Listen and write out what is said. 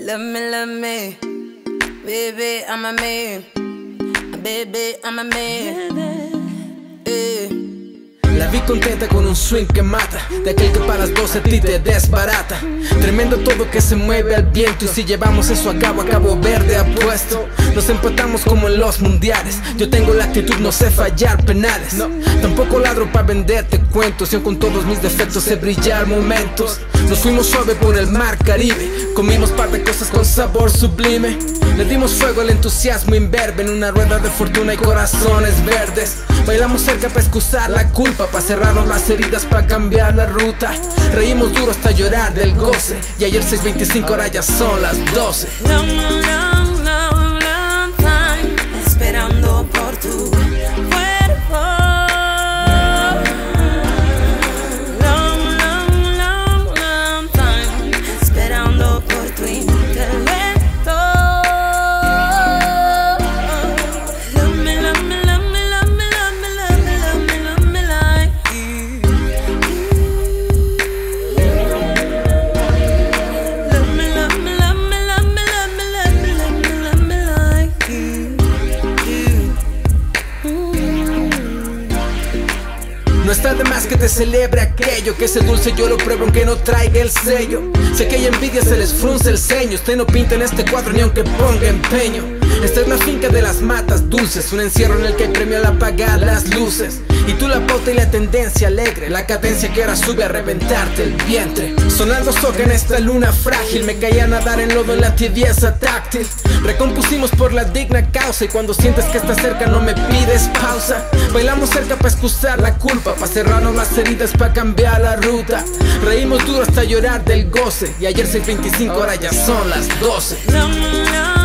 love me, baby, I'm a man, baby, I'm a man. La vi contenta con un swing que mata, de aquel que para las 12 a ti te desbarata. Tremendo todo que se mueve al viento, y si llevamos eso a Cabo Verde apuesto. Nos empatamos como en los mundiales. Yo tengo la actitud, no sé fallar penales. No, tampoco ladro pa' venderte cuentos, y aun con todos mis defectos sé brillar momentos. Nos fuimos suave por el mar Caribe, comimos par de cosas con sabor sublime. Le dimos fuego al entusiasmo imberbe en una rueda de fortuna y corazones verdes. Bailamos cerca pa' excusar la culpa, pa' cerrarnos las heridas, pa' cambiar la ruta. Reímos duro hasta llorar del goce, y ayer 6:25, ahora ya son las 12. Long time esperando por tu cuerpo. Long time esperando por tu intelecto. Love me like you. Love me like you. No está de más que te celebre aquello, que ese dulce yo lo pruebo aunque no traiga el sello. Sé que hay envidia, se les frunce el ceño. Usted no pinta en este cuadro ni aunque ponga empeño. Esta es la finca de las matas dulces, un encierro en el que hay premio al apagar las luces. Y tú la pauta y la tendencia alegre, la cadencia que ahora sube a reventarte el vientre. Sonando soca en esta luna frágil, me caí a nadar en lodo en la tibieza táctil. Recompusimos por la digna causa, y cuando sientes que estás cerca no me pides pausa. Bailamos cerca pa' excusar la culpa, pa' cerrarnos las heridas, pa' cambiar la ruta. Reímos duro hasta llorar del goce, y ayer 6:25, ahora ya son las 12.